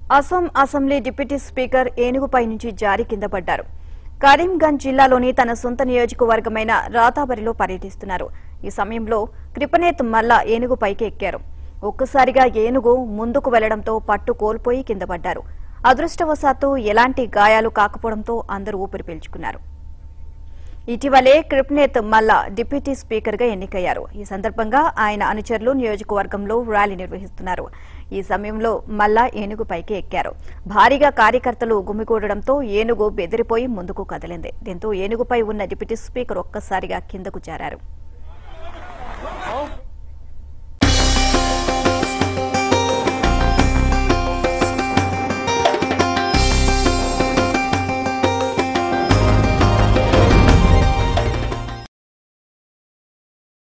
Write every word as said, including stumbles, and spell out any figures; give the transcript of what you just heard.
Assam assembly deputy speaker ఏనుగుపై నుంచి జారి కింద పడ్డారు. కరీంగంజ్ జిల్లాలోని తన సొంత నియోజకవర్గమైన రాతాబరిలో పర్యటిస్తున్నారు. ఈ సమయంలో కృపనేత్ మల్లా ఏనుగుపైకి ఎక్కారు. ఒక్కసారిగా ఏనుగు ముందుకు వెళ్లడంతో పట్టు కోల్పోయి కింద పడ్డారు. అదృష్టవశాత్తు ఎలాంటి గాయాలు కాకపోవడంతో అందరూ ఊపిరి పీల్చుకున్నారు. ఇటీవలే కృపనేత్ మల్లా డిప్యూటీ స్పీకర్ గా ఎన్నికయ్యారు. ఈ సందర్భంగా ఆయన అనుచరులు నియోజకవర్గంలో ర్యాలీ నిర్వహిస్తున్నారు. ఈ సమయంలో మల్లా ఏనుగుపైకి ఎక్కారు. భారీగా కార్యకర్తలు గుమికూడడంతో ఏనుగు బెదిరిపోయి ముందుకు కదిలింది. దీంతో ఏనుగుపై ఉన్న డిప్యూటీ స్పీకర్ ఒక్కసారిగా కిందకు జారారు.